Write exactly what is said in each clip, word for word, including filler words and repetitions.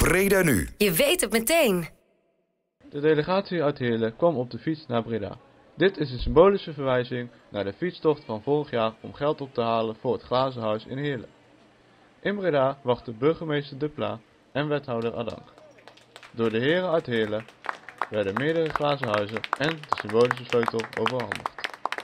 Breda Nu. Je weet het meteen. De delegatie uit Heerlen kwam op de fiets naar Breda. Dit is een symbolische verwijzing naar de fietstocht van vorig jaar om geld op te halen voor het Glazen Huis in Heerlen. In Breda wachten burgemeester De Pla en wethouder Adank. Door de heren uit Heerlen werden meerdere glazen huizen en de symbolische sleutel overhandigd.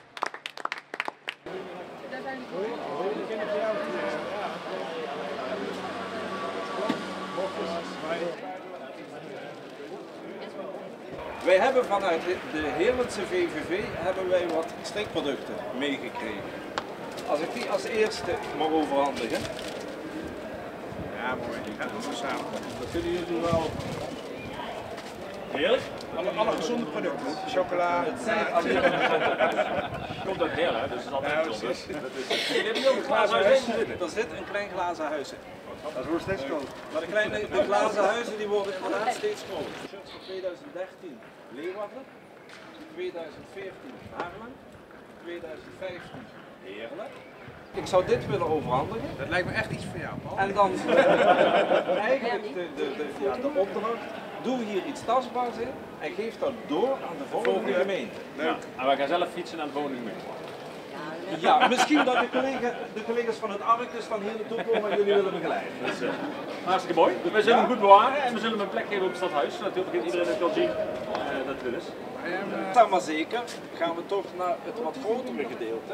Wij hebben vanuit de Heerlense V V V hebben wij wat strikproducten meegekregen. Als ik die als eerste mag overhandigen. Ja, mooi. Die gaat ons samen. Dat kunnen jullie wel. Heerlijk. Alle, alle gezonde producten. Chocola. Het zijn alleen komt uit Heerlen, dus het is altijd gezond. Je hebt een glazen huis. Er zit een klein glazen huis in. Dat wordt steeds groter. Maar de kleine de glazen huizen die worden inderdaad steeds groter. Voor tweeduizend dertien Leeuwarden, tweeduizend veertien Haarlem, tweeduizend vijftien Heerlen. Ik zou dit willen overhandigen. Dat lijkt me echt iets voor jou, Paul. En dan eigenlijk de, de, de, ja, de opdracht. Doe hier iets tastbaars in en geef dat door aan de volgende gemeente. Ja. En wij gaan zelf fietsen naar de volgende gemeente. Ja, misschien dat de, collega, de collega's van het Arcus dan hier naartoe komen en jullie willen begeleiden. Dus, uh, hartstikke mooi. We zullen hem goed bewaren en we zullen hem een plek geven op het stadhuis, zodat iedereen het kan zien uh, dat het is. Uh, maar zeker gaan we toch naar het wat grotere gedeelte.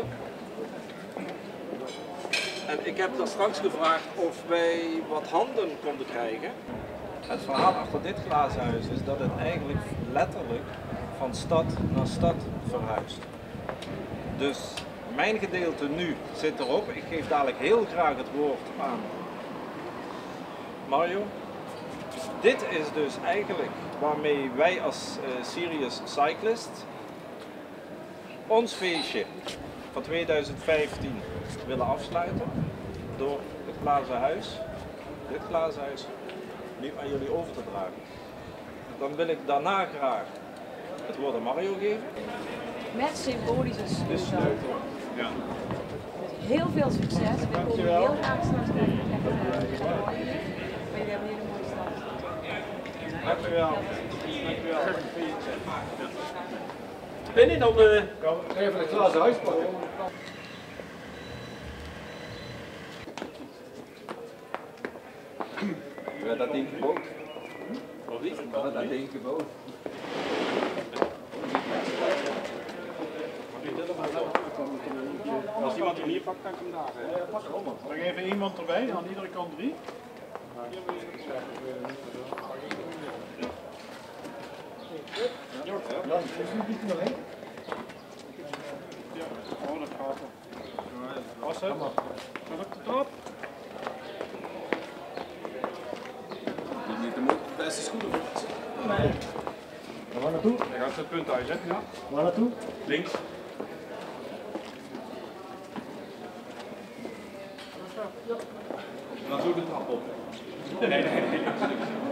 En ik heb daar straks gevraagd of wij wat handen konden krijgen. Het verhaal achter dit glazen huis is dat het eigenlijk letterlijk van stad naar stad verhuist. Dus mijn gedeelte nu zit erop. Ik geef dadelijk heel graag het woord aan Mario. Dit is dus eigenlijk waarmee wij als uh, Serious Cyclist ons feestje van tweeduizend vijftien willen afsluiten door het glazen huis, dit glazen huis, nu aan jullie over te dragen. Dan wil ik daarna graag het woord aan Mario geven. Met symbolische De sleutel. Ja. Heel veel succes. We komen heel graag straks naar de plek. Maar jullie hebben een hele mooie stad. Dankjewel. Dankjewel. Binnen dan uh... even het glazen huis pakken. Je hebt dat ding gebouwd. Of niet? Je hebt dat ding gebouwd. Als iemand hem hier pakt, kan ik hem daar. Ja, pak hem. Dan even iemand erbij, aan iedere kant drie. Ja, is er nog één? Oh, dat gaat er. Pas het. Tot op de trap. Niet de beste schoenen voor. Nee. Waar naartoe? Hij gaat het punt uit, hè? Ja. Waar naartoe? Links. Dan zo de trap op. Nee, nee, nee.